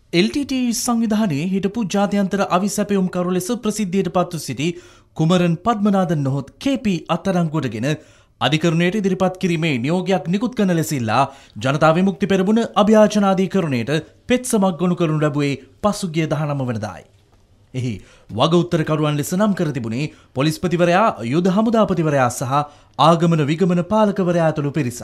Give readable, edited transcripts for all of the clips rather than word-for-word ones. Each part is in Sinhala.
LTTE සංවිධානයේ හිටපු ජාත්‍යන්තර අවිසැපයුම්කරු ලෙස ප්‍රසිද්ධියට පත්ව සිටි කුමරන් පද්මනාදන් නොහොත් KP අත්අඩංගුවටගෙන අධිකරණයට ඉදිරිපත් කිරීමේ නියෝගයක් නිකුත් කරන ලෙසිල්ලා ජනතා විමුක්ති පෙරමුණ අභියාචනාධිකරණයට පෙත්සමක් ගොනු කරනු ලැබුවේ පසුගිය 19 වෙනිදායි. එහි වග උත්තරකරුවන් ලෙස නම් කර තිබුණේ පොලිස්පතිවරයා, යුද හමුදාපතිවරයා සහ ආගමන විගමන පාලකවරයා ඇතුළු පිරිසක්.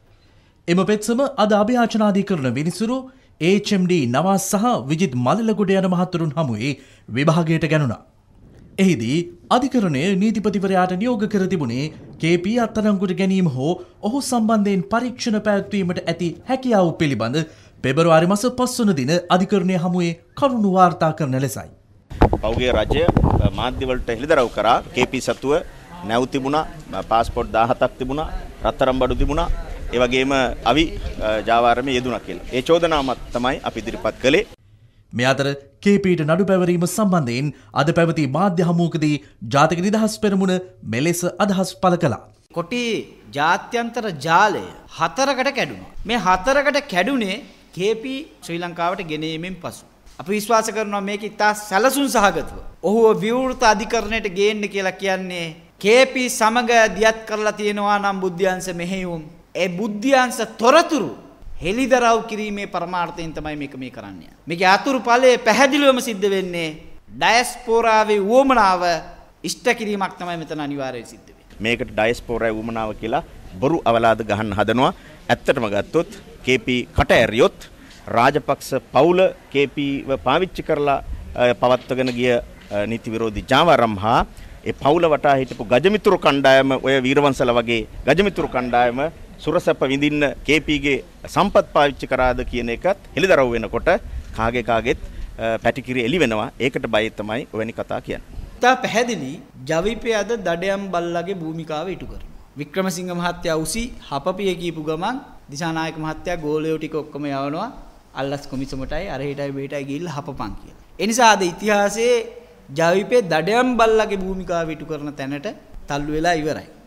එම පෙත්සම අද අභියාචනාධිකරණ විනිසුරු HMD නවාස් සහ විජිත් මලලගොඩ යන මහතුරුන් හමුවේ විභාගයට ගැනුණා. එහිදී අධිකරණය නීතිපතිවරයාට නියෝග කර තිබුණේ KP අත්අඩංගුවට ගැනීම හෝ ඔහු සම්බන්ධයෙන් පරීක්ෂණ පැවැත්වීමට ඇති හැකියාව පිළිබඳ පෙබරවාරි මාස 5 වන දින අධිකරණය හමුවේ කරුණු වාර්තා කරන ලෙසයි. පෞගේ රජය මාධ්‍යවලට හෙළිදරව් කරා KP සතුව නැව් තිබුණා, පාස්පෝර්ට් 17ක් තිබුණා, රත්තරන් බඩු තිබුණා, ඒ වගේම අවි ජාවාරමේ යෙදුණා කියලා. ඒ චෝදනාවක් තමයි අපි ඉදිරිපත් කළේ. මේ අතර KPට නඩු පැවරීම සම්බන්ධයෙන් අද පැවති මාධ්‍ය හමුවකදී ජාතික නිදහස් පෙරමුණ මෙලෙස අදහස් පළ කළා. කොටි ජාත්‍යන්තර ජාලය 4කට කැඩුණා. මේ 4කට කැඩුනේ KP ශ්‍රී ලංකාවට ගෙනීමෙන් පසු. අපි විශ්වාස කරනවා මේක ඉතා සැලසුම් සහගතව ඔහුව විවෘත අධිකරණයට ගේන්න කියලා කියන්නේ KP සමග දියත් කරලා තියෙනවා නම් බුද්ධ්‍යංශ මෙහෙයුම්. ඒ බුද්ධ්‍යංශ තොරතුරු හෙළිදරව් කිරීමේ පරමාර්ථයෙන් තමයි මේ කරන්නේ. මේකේ අතුරු ඵලයේ පැහැදිලිවම සිද්ධ වෙන්නේ ඩයස්පෝරාවේ වුමනාව ඉෂ්ට කිරීමක් තමයි මෙතන අනිවාර්යයෙන් සිද්ධ වෙන්නේ. මේකට ඩයස්පෝරාවේ වුමනාව කියලා බොරු අවලාද ගහන්න හදනවා. ඇත්තටම ගත්තොත් KP කට ඇරියොත් රාජපක්ෂ පවුල KPව පාවිච්චි කරලා පවත්වගෙන ගිය නීති විරෝධී ජාවාරම් හා ඒ පවුල වටා හිටපු ගජමිතුරු කණ්ඩායම ඔය වීරවංශල වගේ ගජමිතුරු කණ්ඩායම සුරසැප විඳින්න KPගේ සම්පත් පාවිච්චි කරාද කියන එකත් හෙළිදරව් වෙනකොට කාගෙත් පැටිකිරි එලි වෙනවා. ඒකට බය තමයි ඔවැනි කතා කියන්නේ. තා පැහැදිලි ජවිපේ අද දඩයම් බල්ලාගේ භූමිකාව ඉටු කරනවා. වික්‍රමසිංහ මහත්තයා උසි හපපිය කියපු ගමන් දිසානායක මහත්තයා ගෝලයෝ ටික ඔක්කොම යවනවා අල්ලස් කොමිසමටයි අර හිටයි බේටයි ගිහිල්ලා හපපන් කියලා. ඒ නිසා අද ඉතිහාසයේ ජවිපේ දඩයම් බල්ලාගේ භූමිකාව ඉටු කරන තැනට තල්ලු වෙලා ඉවරයි.